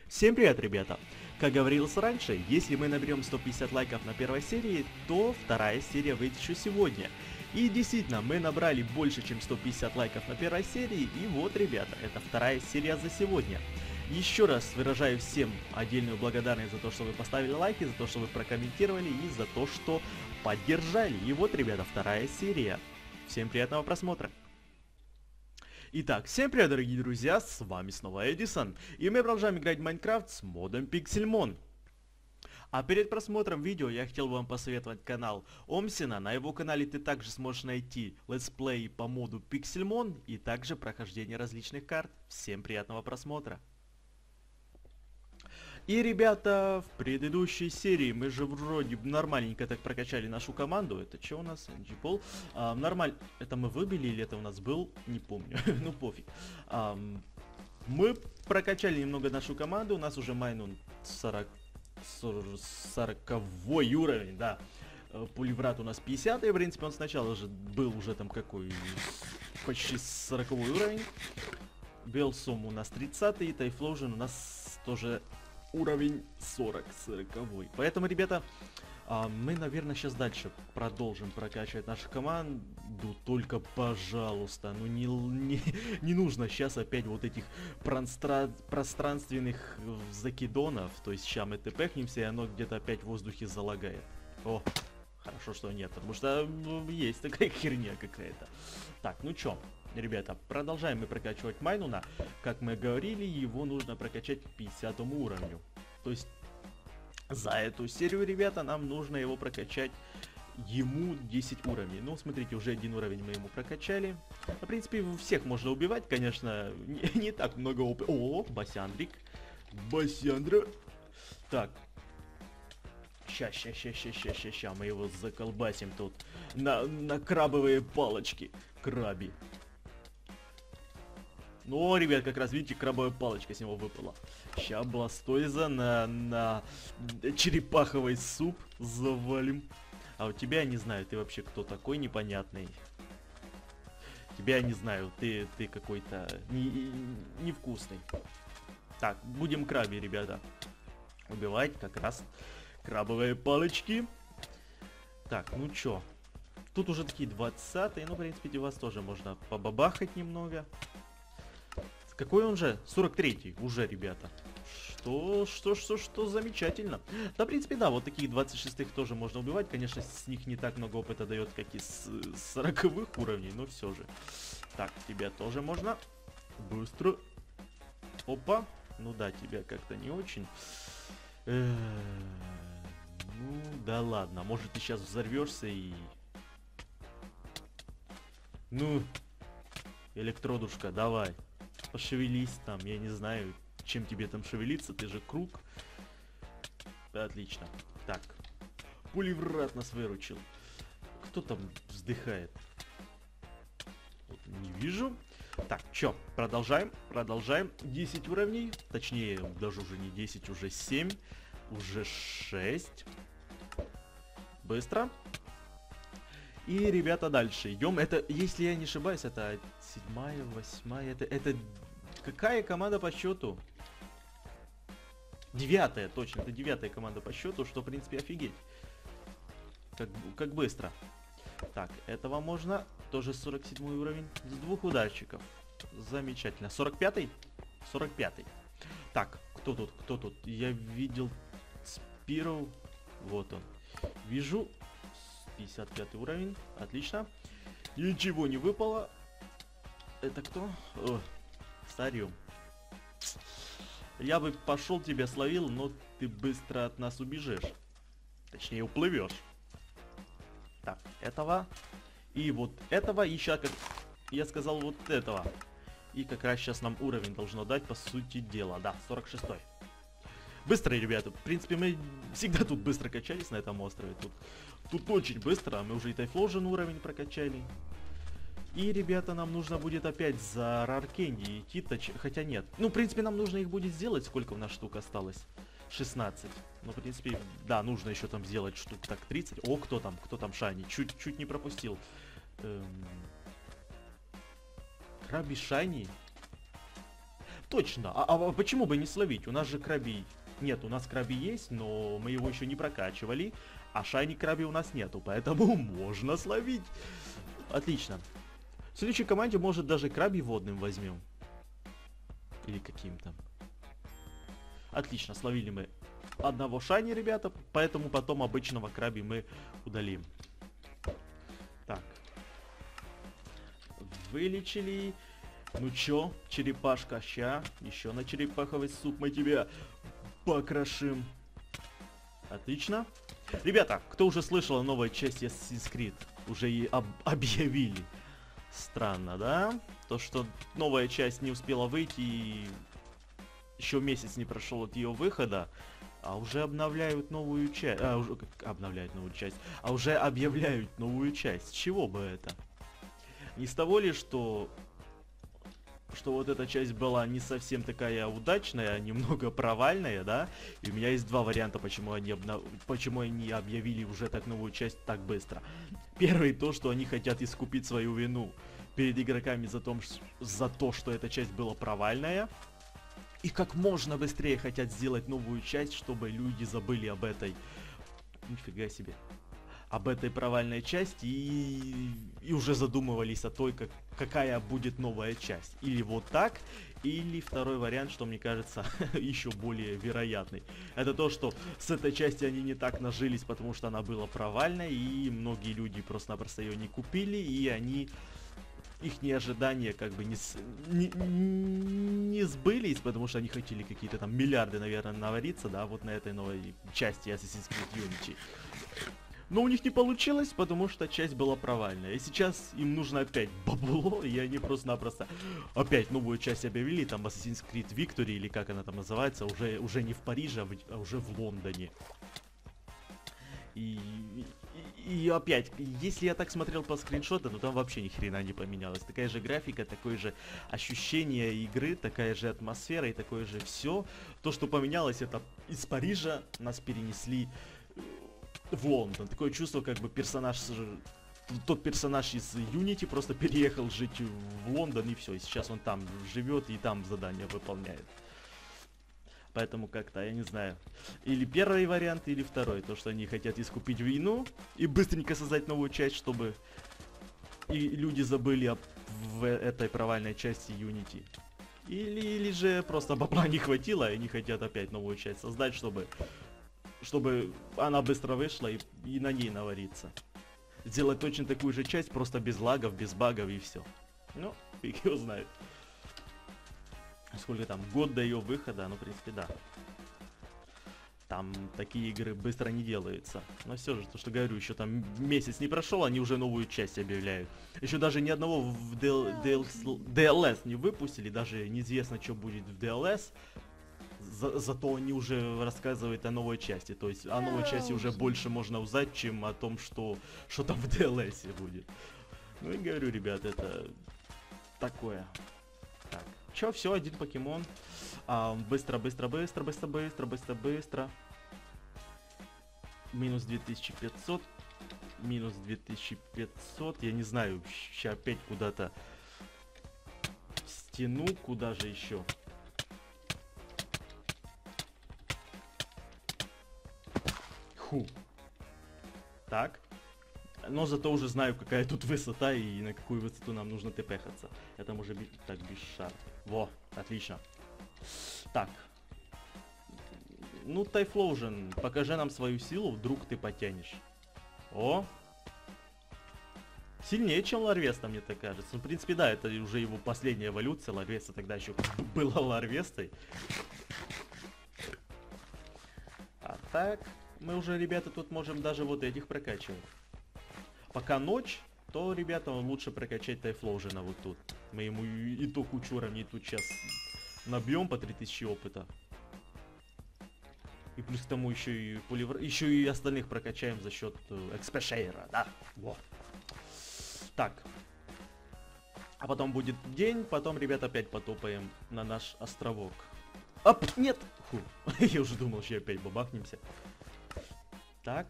Всем привет, ребята! Как говорилось раньше, если мы наберем 150 лайков на первой серии, то вторая серия выйдет еще сегодня. И действительно, мы набрали больше, чем 150 лайков на первой серии, и вот, ребята, это вторая серия за сегодня. Еще раз выражаю всем отдельную благодарность за то, что вы поставили лайки, за то, что вы прокомментировали и за то, что поддержали. И вот, ребята, вторая серия. Всем приятного просмотра! Итак, всем привет, дорогие друзья, с вами снова Эдисон, и мы продолжаем играть в Майнкрафт с модом Pixelmon. А перед просмотром видео я хотел вам посоветовать канал Омсина. На его канале ты также сможешь найти летсплей по моду Pixelmon и также прохождение различных карт. Всем приятного просмотра! И, ребята, в предыдущей серии мы же вроде нормальненько так прокачали нашу команду. Это что у нас? NG-Pol. Нормально. Это мы выбили или это у нас был? Не помню. Ну, пофиг. Мы прокачали немного нашу команду. У нас уже майнун 40 уровень, да. Пулеврат у нас 50, и в принципе он сначала же был уже там какой, почти 40 уровень. Белсом у нас 30, и Тайфлоужен у нас тоже уровень 40-40. Поэтому, ребята, мы, наверное, сейчас дальше продолжим прокачивать нашу команду. Только, пожалуйста, ну не нужно сейчас опять вот этих пространственных закидонов. То есть сейчас мы тпхнемся, и оно где-то опять в воздухе залагает. О, хорошо, что нет, потому что есть такая херня какая-то. Так, ну чё, ребята, продолжаем мы прокачивать майнуна. Как мы говорили, его нужно прокачать к 50 уровню. То есть за эту серию, ребята, нам нужно его прокачать ему 10 уровней. Ну, смотрите, уже один уровень мы ему прокачали. В принципе, всех можно убивать, конечно, не так много опыта. О, Басяндрик. Басяндра. Так. Ща, мы его заколбасим тут на крабовые палочки. Краби. Ну, ребят, как раз видите, крабовая палочка с него выпала. Ща Бластойза на черепаховый суп завалим. А у тебя, я не знаю, ты вообще кто такой непонятный. Тебя я не знаю, ты какой-то невкусный. Так, будем краби, ребята, убивать как раз крабовые палочки. Так, ну чё. Тут уже такие 20-е, ну, в принципе, вас тоже можно побабахать немного. Какой он же? 43-й уже, ребята. Что замечательно. Да, в принципе, да, вот таких 26-х тоже можно убивать. Конечно, с них не так много опыта дает, как из 40-х уровней, но все же. Так, тебя тоже можно. Быстро. Опа. Ну да, тебя как-то не очень. Ну, да ладно. Может, ты сейчас взорвешься и... Ну, электродушка, давай. Пошевелись там, я не знаю, чем тебе там шевелиться, ты же круг. Отлично. Так. Пулеврат нас выручил. Кто там вздыхает? Вот, не вижу. Так, чё, продолжаем. 10 уровней. Точнее, даже уже не 10, уже 7. Уже 6. Быстро. И, ребята, дальше идем. Это, если я не ошибаюсь, это 7-я, 8-я. Это какая команда по счету? 9-я, точно. Это 9-я команда по счету, что, в принципе, офигеть. Как быстро. Так, этого можно. Тоже 47 уровень. С 2 ударчиков. Замечательно. 45-й? 45-й. Так, кто тут? Я видел Спиру. Вот он. Вижу. 55 уровень. Отлично. Ничего не выпало. Это кто? О, Сариум. Я бы пошел тебя словил, но ты быстро от нас убежишь. Точнее, уплывешь. Так, этого. И вот этого. И сейчас, как я сказал, вот этого. И как раз сейчас нам уровень должно дать, по сути дела. Да, 46-й. Быстро, ребята. В принципе, мы всегда тут быстро качались на этом острове. Тут очень быстро. Мы уже и Тайфлоужен уровень прокачали. И, ребята, нам нужно будет опять за Раркенди идти. Хотя нет. Ну, в принципе, нам нужно их будет сделать. Сколько у нас штук осталось? 16. Ну, в принципе, да, нужно еще там сделать штук так 30. О, кто там? Кто там Шайни? Чуть не пропустил. Краби Шайни. Точно. А почему бы не словить? У нас же краби... Нет, у нас краби есть, но мы его еще не прокачивали. А шайни краби у нас нету, поэтому можно словить. Отлично. В следующей команде, может, даже краби водным возьмем. Или каким-то. Отлично, словили мы одного шайни, ребята. Поэтому потом обычного краби мы удалим. Так. Вылечили. Ну чё, черепашка, ща. Еще на черепаховый суп мы тебя покрошим. Отлично. Ребята, кто уже слышал о новой части Assassin's Creed? Уже и объявили. Странно, да? То, что новая часть не успела выйти и еще месяц не прошел от ее выхода, а уже обновляют новую часть. А уже объявляют новую часть. С чего бы это? Не с того ли, что вот эта часть была не совсем такая удачная, немного провальная, да? И у меня есть два варианта, почему они объявили уже так новую часть так быстро. Первый то, что они хотят искупить свою вину перед игроками за то, что эта часть была провальная. И как можно быстрее хотят сделать новую часть, чтобы люди забыли об этой... Нифига себе. Об этой провальной части и уже задумывались о той, какая будет новая часть. Или вот так, или второй вариант, что мне кажется еще более вероятный. Это то, что с этой части они не так нажились, потому что она была провальной, и многие люди просто-напросто ее не купили, и они... Их ожидания как бы не сбылись, потому что они хотели какие-то там миллиарды, наверное, навариться, да, вот на этой новой части Assassin's Creed Unity. Но у них не получилось, потому что часть была провальная. И сейчас им нужно опять бабло, и они просто-напросто опять новую часть объявили, там Assassin's Creed Victory, или как она там называется, уже не в Париже, а уже в Лондоне. И опять, если я так смотрел по скриншотам, то там вообще ни хрена не поменялось. Такая же графика, такое же ощущение игры, такая же атмосфера и такое же все. То, что поменялось, это из Парижа нас перенесли в Лондон. Такое чувство, как бы тот персонаж из Unity просто переехал жить в Лондон, и все. И сейчас он там живет и там задания выполняет. Поэтому как-то, я не знаю, или первый вариант, или второй. То, что они хотят искупить вину и быстренько создать новую часть, чтобы и люди забыли в этой провальной части Unity. Или же просто бабла не хватило, и они хотят опять новую часть создать, чтобы она быстро вышла и на ней навариться. Сделать точно такую же часть, просто без лагов, без багов и все. Ну, фиг его знает. Сколько там? Год до ее выхода, ну, в принципе, да. Там такие игры быстро не делаются. Но все же, то, что говорю, еще там месяц не прошел, они уже новую часть объявляют. Еще даже ни одного в DLS не выпустили, даже неизвестно, что будет в DLS. Зато они уже рассказывают о новой части. То есть о новой части уже больше можно узнать, чем о том, что там в DLS будет. Ну и говорю, ребят, это такое. Так. Чё, все, один покемон. Быстро. Минус 2500. Минус 2500. Я не знаю, сейчас опять куда-то в стену. Куда же еще? Ху. Так. Но зато уже знаю, какая тут высота и на какую высоту нам нужно тпхаться. Это может быть так без шар. Во, отлично. Так. Ну, Тайфлоужен, покажи нам свою силу, вдруг ты потянешь. О! Сильнее, чем Ларвеста, мне так кажется. Ну, в принципе, да, это уже его последняя эволюция. Ларвеста тогда еще была Ларвестой. А так, мы уже, ребята, тут можем даже вот этих прокачивать. Пока ночь, то, ребята, лучше прокачать Тайфлоужена вот тут. Мы ему и то кучу уровней тут сейчас набьем по 3000 опыта. И плюс к тому еще и остальных прокачаем за счет Экспешейра, да? Вот. Так. А потом будет день, потом, ребята, опять потопаем на наш островок. Оп, нет! Фу, я уже думал, что опять бабахнемся. Так.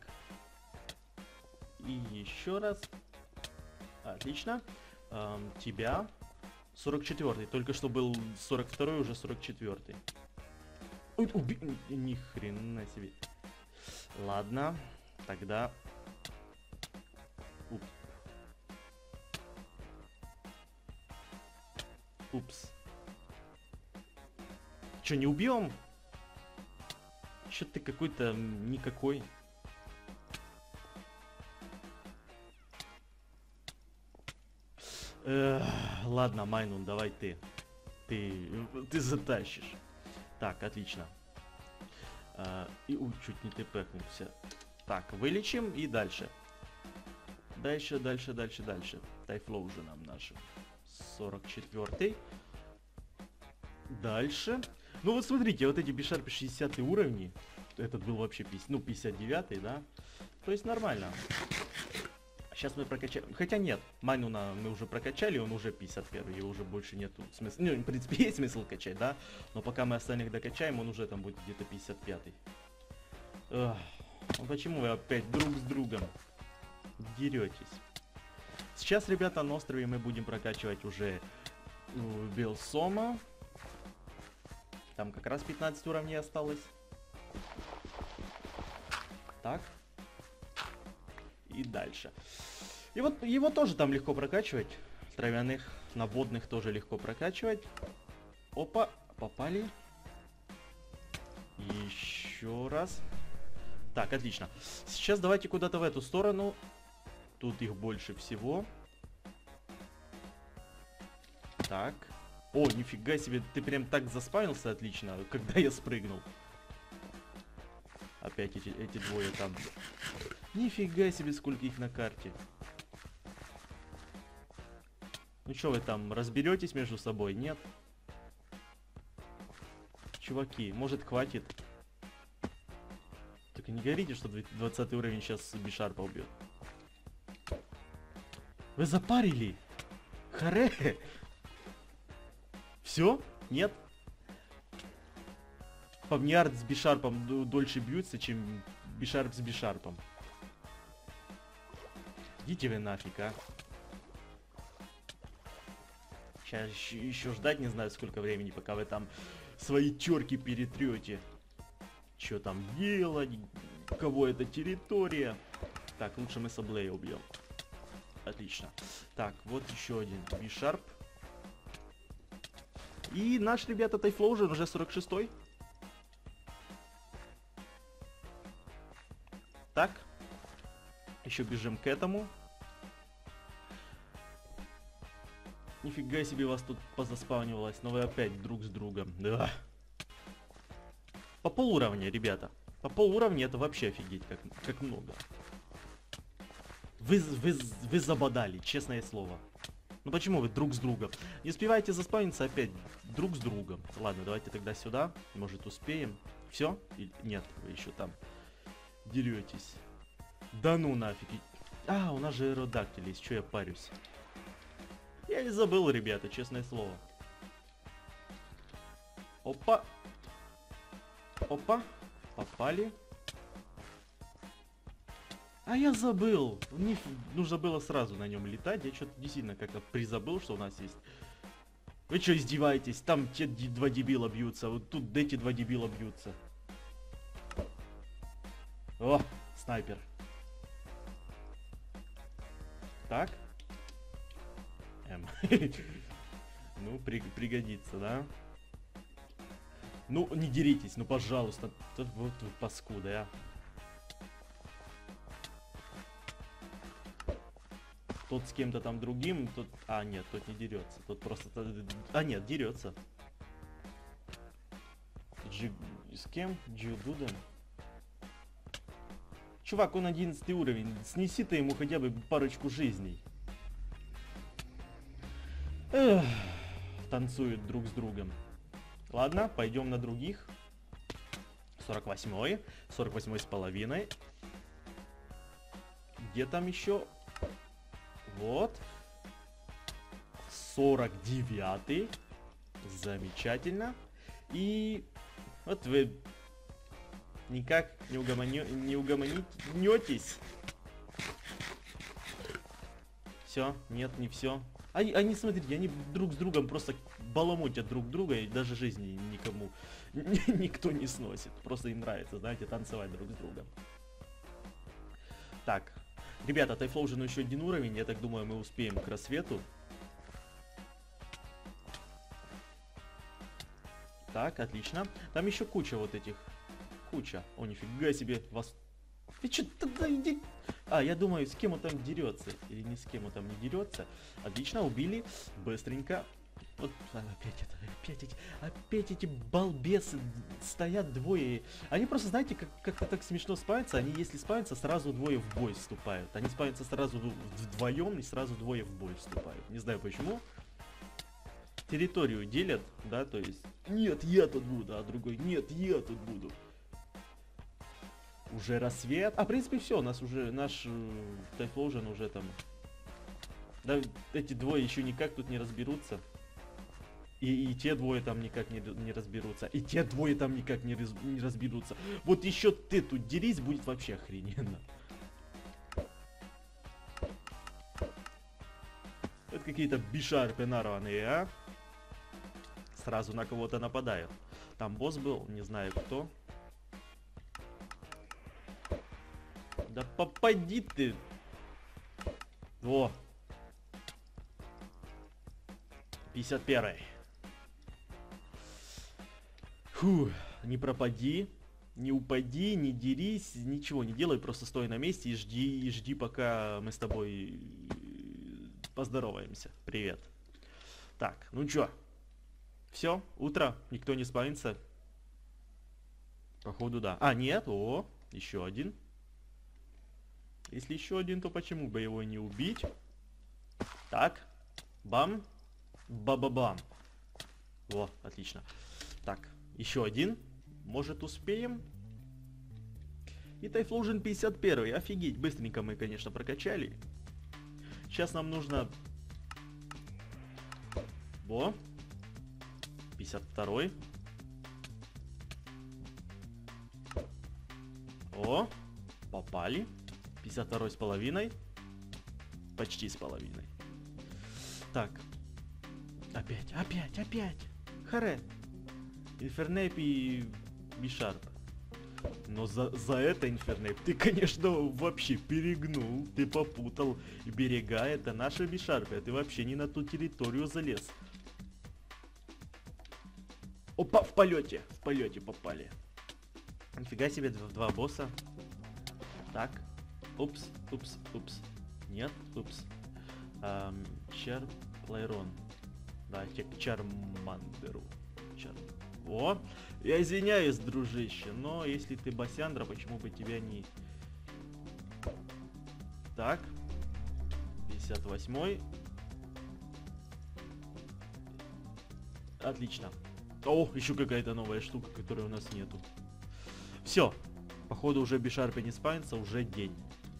И еще раз. Отлично. Тебя. 44-й. Только что был 42-й, уже 44-й. Ой, ни хрена себе. Ладно, тогда... Упс. Че, не убьем? Че ты какой-то никакой. Ладно, Майнун, давай ты. Ты затащишь. Так, отлично. Чуть не тпхнулся. Так, вылечим и дальше. Дальше. Тайфлоу уже нам наш 44-й. Дальше. Ну вот смотрите, вот эти Бишарпы 60 уровни. Этот был вообще 59-й, да? То есть нормально. Сейчас мы прокачаем. Хотя нет, Майнуна мы уже прокачали, он уже 51-й, его уже больше нету смысла. Ну, в принципе, есть смысл качать, да? Но пока мы остальных докачаем, он уже там будет где-то 55-й. Ну почему вы опять друг с другом деретесь? Сейчас, ребята, на острове мы будем прокачивать уже Белсома. Там как раз 15 уровней осталось. Так. И дальше. И вот его тоже там легко прокачивать. Травяных, наводных тоже легко прокачивать. Опа, попали. Еще раз. Так, отлично. Сейчас давайте куда-то в эту сторону. Тут их больше всего. Так. О, нифига себе, ты прям так заспавнился отлично, когда я спрыгнул. Опять эти двое там. Нифига себе, сколько их на карте. Ну что вы там, разберетесь между собой? Нет? Чуваки, может хватит? Только не говорите, что 20 уровень сейчас Бишарпа убьет. Вы запарили? Харе! Все? Нет? Павниард с Бишарпом дольше бьются, чем Бишарп с Бишарпом. Идите вы нафиг, а. Сейчас еще ждать не знаю сколько времени, пока вы там свои терки перетрете. Что там делать? У кого это территория? Так, лучше мы Саблея убьем. Отлично. Так, вот еще один Бишарп. И наш, ребята, Тайфлоужен уже 46-й. Так. Еще бежим к этому. Нифига себе вас тут позаспавнивалось, но вы опять друг с другом. Да. По полуровня, ребята. По полуровня это вообще офигеть, как много. Вы забодали, честное слово. Ну почему вы друг с другом? Не успеваете заспавниться опять друг с другом. Ладно, давайте тогда сюда. Может успеем. Все? Нет, вы еще там деретесь. Да ну нафиг. А, у нас же аэродактиль есть, что я парюсь? Я и забыл, ребята, честное слово. Опа. Опа. Попали. А я забыл. Нужно было сразу на нем летать. Я что-то действительно как-то призабыл, что у нас есть. Вы что, издеваетесь? Там те два дебила бьются. Вот тут эти два дебила бьются. О, снайпер. Так. Ну, пригодится, да? Ну, не деритесь, ну, пожалуйста. Вот вы паскуда, а. Тот с кем-то там другим, тот... А, нет, тот не дерется. Тот просто... А, нет, дерется. С кем? Джиудуден? Чувак, он 11 уровень. Снеси ты ему хотя бы парочку жизней. Эх, танцуют друг с другом. Ладно, пойдем на других. 48-й. 48-й с половиной. Где там еще? Вот. 49-й. Замечательно. И вот вы никак не угомонитесь. Все, нет, не все. Они, смотрите, они друг с другом просто баламутят друг друга, и даже жизни никому, никто не сносит. Просто им нравится, знаете, танцевать друг с другом. Так, ребята, Typhlosion еще один уровень, я так думаю, мы успеем к рассвету. Так, отлично. Там еще куча вот этих. Куча. О, нифига себе, вас... Ты че тогда иди... А, я думаю, с кем он там дерется. Или не с кем он там не дерется. Отлично, убили. Быстренько. Вот опять эти балбесы стоят двое. Они просто, знаете, как-то так смешно спавятся. Они, если спавятся, сразу двое в бой вступают. Они спавятся сразу вдвоем и сразу двое в бой вступают. Не знаю почему. Территорию делят, да, то есть... Нет, я тут буду, а другой... Нет, я тут буду. Уже рассвет. А, в принципе, все, у нас уже... Наш Typhlosion уже там... Да, эти двое еще никак тут не разберутся. И те двое там никак не разберутся. И те двое там никак не разберутся. Вот еще ты тут дерись, будет вообще охрененно. Это какие-то бишарпы нарваные, а? Сразу на кого-то нападают. Там босс был, не знаю кто. Да попади ты! Во! 51-й. Фу, не пропади, не упади, не дерись, ничего не делай, просто стой на месте и жди, пока мы с тобой поздороваемся. Привет. Так, ну чё? Все, утро, никто не спавнится. Походу, да. А, нет, о, еще один. Если еще один, то почему бы его не убить? Так, бам, ба-ба-бам. Во, отлично. Так, еще один. Может, успеем? И Typhlosion 51. Офигеть, быстренько мы, конечно, прокачали. Сейчас нам нужно... Во. 52. О, попали. 52 с половиной. Почти с половиной. Так. Опять. Харе. Инфернейп и Бишарп. Но за это, Инфернейп, ты, конечно, вообще перегнул. Ты попутал берега. Это наши Бишарпы. А ты вообще не на ту территорию залез. Опа, в полете попали. Нифига себе, два босса. Так. Упс. Нет, упс. Чарплайрон. Да, к Чармандеру. О, я извиняюсь, дружище, но если ты Басяндра, почему бы тебя не... Так. 58-й. Отлично. О, еще какая-то новая штука, которой у нас нету. Все. Походу уже Бишарпе не спавнится, уже день.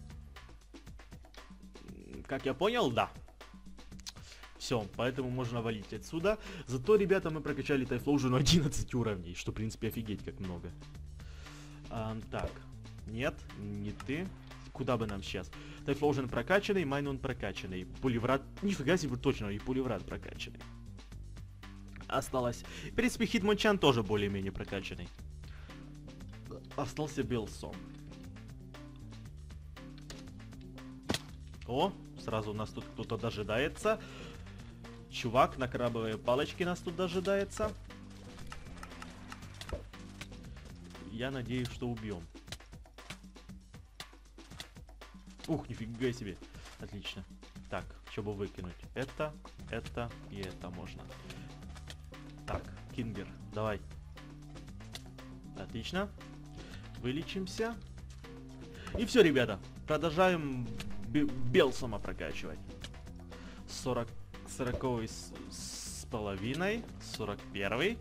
Как я понял, да. Все, поэтому можно валить отсюда. Зато, ребята, мы прокачали Typhlosion 11 уровней, что, в принципе, офигеть как много. Так, нет, не ты. Куда бы нам сейчас? Typhlosion прокачанный, Майнун прокачанный. Пулеврат, нифига себе, точно, и Пулеврат прокачанный. Осталось. В принципе, Хитмончан тоже более-менее прокачанный. Остался Белсон. О, сразу у нас тут кто-то дожидается. Чувак на крабовой палочке нас тут дожидается. Я надеюсь, что убьем. Ух, нифига себе. Отлично. Так, чтобы выкинуть. Это и это можно. Так, Кингер, давай. Отлично. Вылечимся. И все, ребята. Продолжаем Белсома прокачивать. 40 с половиной. 41.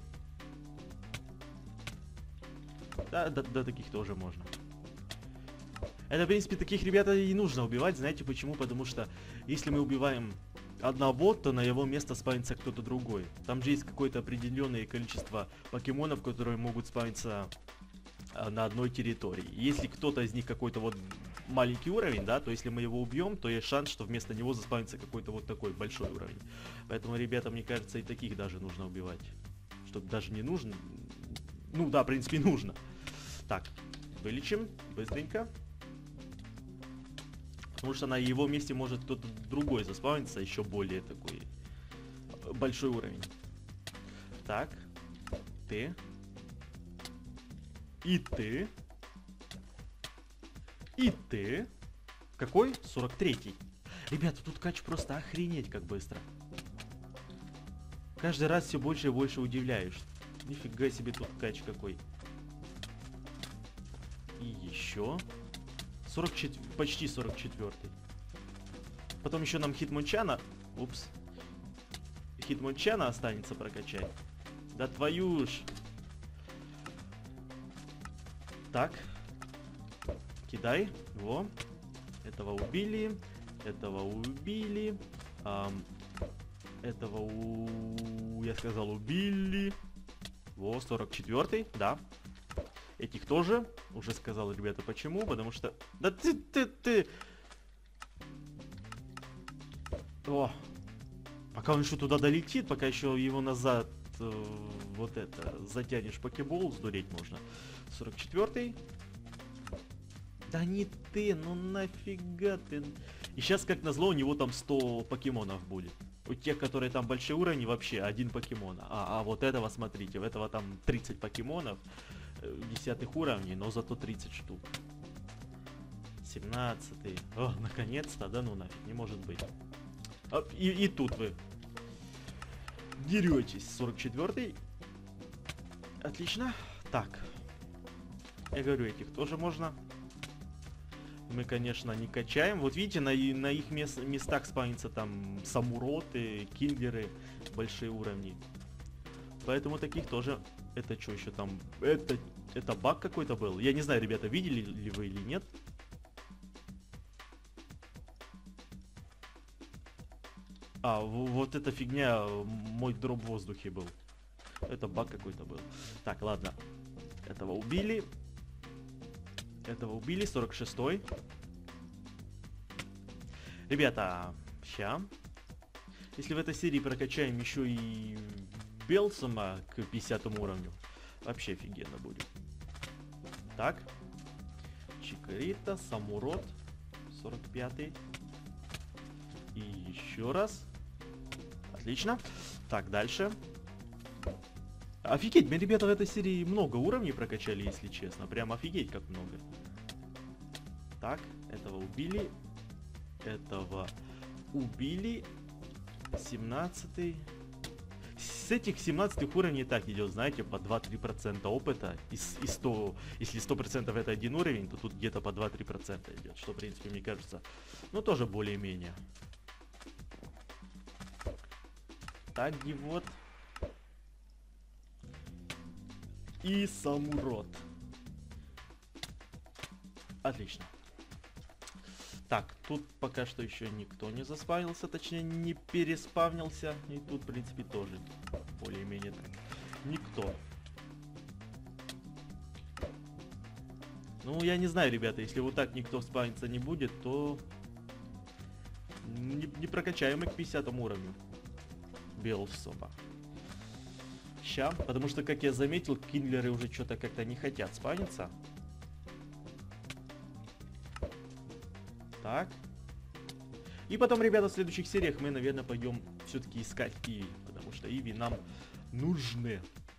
Да, до таких тоже можно. Это, в принципе, таких ребят и нужно убивать. Знаете почему? Потому что если мы убиваем одного, то на его место спавнится кто-то другой. Там же есть какое-то определенное количество покемонов, которые могут спавниться на одной территории. Если кто-то из них какой-то вот маленький уровень, да, то если мы его убьем, то есть шанс, что вместо него заспавнится какой-то вот такой большой уровень. Поэтому, ребята, мне кажется, и таких даже нужно убивать. Чтобы даже не нужно. Ну да, в принципе, нужно. Так, вылечим быстренько. Потому что на его месте может кто-то другой заспавниться, еще более такой большой уровень. Так, ты. И ты. И ты. Какой? 43-й. Ребята, тут кач просто охренеть как быстро. Каждый раз все больше и больше удивляешь. Нифига себе тут кач какой. И еще. 44, почти 44-й. Потом еще нам Хитмончана. Упс. Хитмончана останется прокачать. Да твою ж. Так. Кидай. Во. Этого убили. Этого убили. Я сказал, убили. Во, 44-й, да. Этих тоже. Уже сказал, ребята, почему. Потому что... Да ты... О. Пока он еще туда долетит, пока еще его назад... вот это... Затянешь покебол, сдуреть можно. 44-й. Да не ты, ну нафига ты... И сейчас, как назло, у него там 100 покемонов будет. У тех, которые там большие уровни, вообще один покемон. А вот этого, смотрите, у этого там 30 покемонов. 10 уровней, но зато 30 штук. 17-й. О, наконец-то, да ну нафиг, не может быть. И тут вы деретесь. 44-й. Отлично. Так. Я говорю, этих тоже можно. Мы, конечно, не качаем. Вот видите, на их местах спавнятся там самуроты, киллеры, большие уровни. Поэтому таких тоже... Это что еще там? Это баг какой-то был? Я не знаю, ребята, видели ли вы или нет. Вот эта фигня, мой дроп в воздухе был. Это баг какой-то был. Так, ладно. Этого убили. Этого убили, 46-й. Ребята, ща. Если в этой серии прокачаем еще и Белсома к 50 уровню, вообще офигенно будет. Так. Чикарита, Самурот, 45-й. И еще раз. Отлично. Так, дальше. Офигеть, мы, ребята, в этой серии много уровней прокачали, если честно. Прям офигеть, как много. Так, этого убили. Этого убили. 17-й. С этих 17 уровней так идет, знаете, по 2-3% опыта. И 100, если 100% это один уровень, то тут где-то по 2-3% идет. Что, в принципе, мне кажется, ну, тоже более-менее. Так, и вот. И Самурот. Отлично. Так, тут пока что еще никто не заспавнился, точнее не переспавнился. И тут, в принципе, тоже более-менее так. Никто. Ну, я не знаю, ребята, если вот так никто спавниться не будет, то не прокачаем их к 50 уровню. Белсома. Ща, потому что, как я заметил, киллеры уже что-то как-то не хотят спавниться. Так. И потом, ребята, в следующих сериях мы, наверное, пойдем все-таки искать Иви. Потому что Иви нам нужны.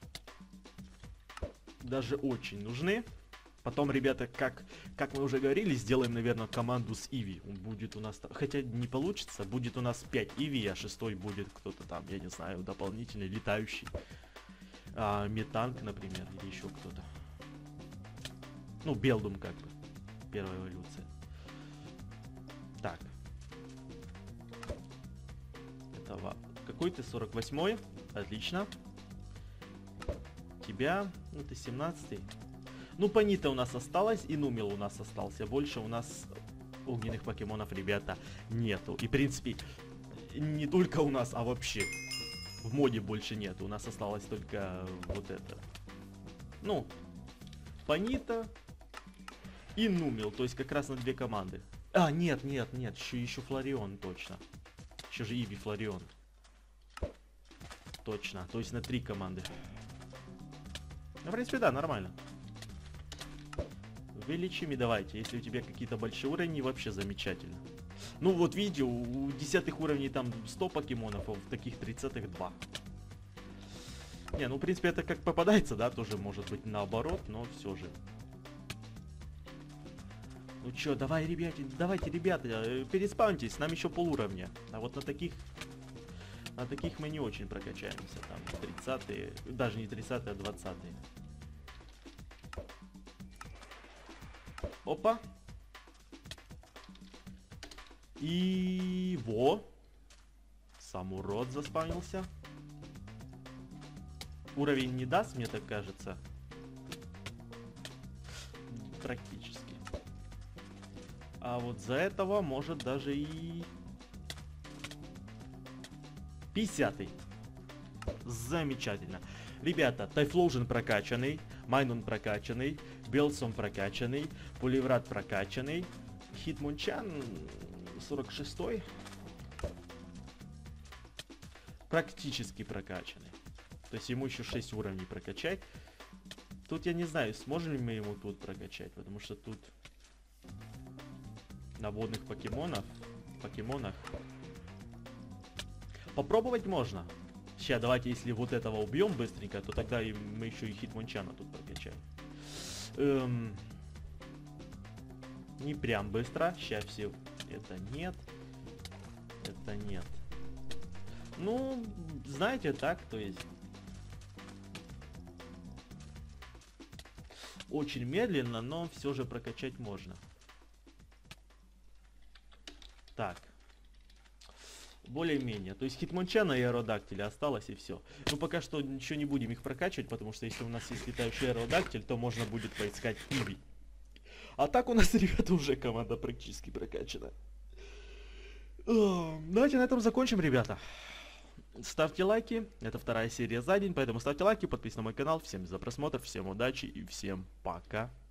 Даже очень нужны. Потом, ребята, как мы уже говорили, сделаем, наверное, команду с Иви. Он будет у нас... Хотя не получится. Будет у нас 5 Иви, а 6-й будет кто-то там, я не знаю, дополнительный, летающий. Метанк, например, или еще кто-то. Ну, Белдум, как бы. Первая эволюция. Так. Этого. Какой ты? 48-й. Отлично. Тебя. Ну, ты 17-й. Ну, Панита у нас осталась, и Нумил у нас остался. Больше у нас огненных покемонов, ребята, нету. И, в принципе, не только у нас, а вообще. В моде больше нет. У нас осталось только вот это. Ну, Панита. и Нумил, то есть как раз на 2 команды. А, нет, еще Флорион, точно. Еще же Иви Флорион. Точно, то есть на 3 команды. Ну, в принципе, да, нормально. Увеличим и давайте, если у тебя какие-то большие уровни, вообще замечательно. Ну вот видите, у 10 уровней там 100 покемонов, а в таких 30-х 2. Не, ну в принципе это как попадается, да, тоже может быть наоборот, но все же. Ну чё, давайте, ребята, переспауньтесь, нам еще полуровня. А вот на таких мы не очень прокачаемся, там 30-е, даже не 30-е, а 20-е. Опа. И во. Сам урод заспавнился. Уровень не даст, мне так кажется. Практически. А вот за этого может даже и 50-й. Замечательно. Ребята, Тайфлоужен прокачанный, Майнун прокачанный, Белсом прокачанный, Поливрат прокачанный, Хитмунчан 46-й. Практически прокачанный. То есть ему еще 6 уровней прокачать. Тут я не знаю, сможем ли мы ему тут прокачать, потому что тут на водных покемонах попробовать можно. Сейчас давайте, если вот этого убьем быстренько, то тогда мы еще и Хитмончана тут прокачаем. Не прям быстро. Сейчас все. Это нет. Это нет. Ну, знаете, так, то есть. Очень медленно, но все же прокачать можно. Так. Более-менее. То есть Хитмончана и Аэродактиля осталось, и все. Но пока что ничего не будем их прокачивать, потому что если у нас есть летающий Аэродактиль, то можно будет поискать Иви. А так у нас, ребята, уже команда практически прокачана. Давайте на этом закончим, ребята. Ставьте лайки. Это 2-я серия за день, поэтому ставьте лайки, подписывайтесь на мой канал. Всем за просмотр, всем удачи и всем пока.